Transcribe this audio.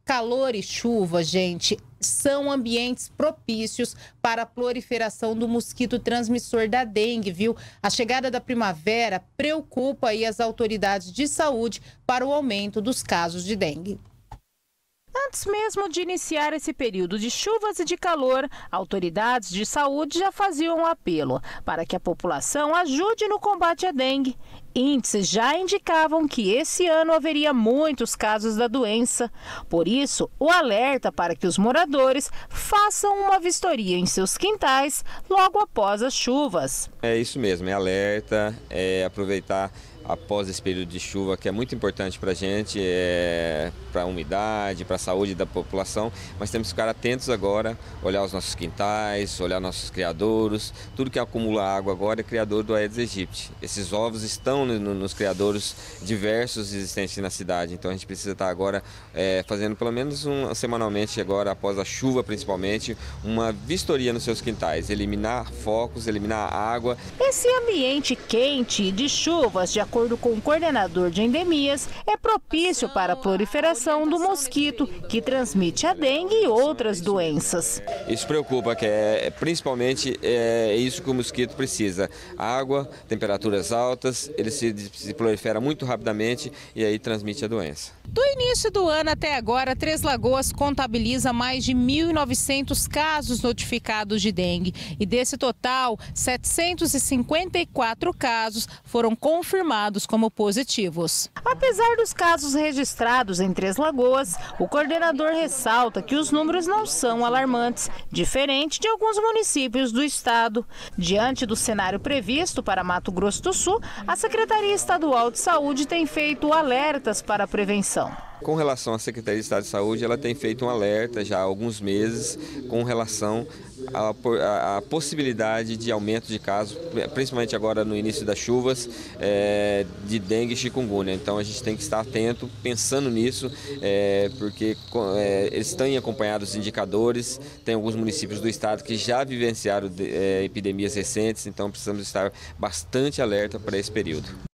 Calor e chuva, gente, são ambientes propícios para a proliferação do mosquito transmissor da dengue, viu? A chegada da primavera preocupa aí as autoridades de saúde para o aumento dos casos de dengue. Antes mesmo de iniciar esse período de chuvas e de calor, autoridades de saúde já faziam um apelo para que a população ajude no combate à dengue. Índices já indicavam que esse ano haveria muitos casos da doença. Por isso, o alerta para que os moradores façam uma vistoria em seus quintais logo após as chuvas. É isso mesmo, é alerta, é aproveitar após esse período de chuva, que é muito importante para a gente, para a umidade, para a saúde da população, mas temos que ficar atentos agora, olhar os nossos quintais, olhar nossos criadouros. Tudo que acumula água agora é criador do Aedes aegypti. Esses ovos estão nos criadouros diversos existentes na cidade, então a gente precisa estar agora fazendo pelo menos semanalmente, agora após a chuva principalmente, uma vistoria nos seus quintais, eliminar focos, eliminar água. Esse ambiente quente e de chuvas, de acordo com o coordenador de endemias, é propício para a proliferação do mosquito, que transmite a dengue e outras doenças. Isso preocupa, que principalmente isso que o mosquito precisa: água, temperaturas altas, ele se prolifera muito rapidamente e aí transmite a doença. Do início do ano até agora, Três Lagoas contabiliza mais de 1.900 casos notificados de dengue. E desse total, 754 casos foram confirmados como positivos. Apesar dos casos registrados em Três Lagoas, o coordenador ressalta que os números não são alarmantes, diferente de alguns municípios do estado. Diante do cenário previsto para Mato Grosso do Sul, a Secretaria Estadual de Saúde tem feito alertas para a prevenção. Com relação à Secretaria de Estado de Saúde, ela tem feito um alerta já há alguns meses com relação à possibilidade de aumento de casos, principalmente agora no início das chuvas, de dengue e chikungunya. Então a gente tem que estar atento, pensando nisso, porque eles têm acompanhado os indicadores. Tem alguns municípios do estado que já vivenciaram epidemias recentes, então precisamos estar bastante alerta para esse período.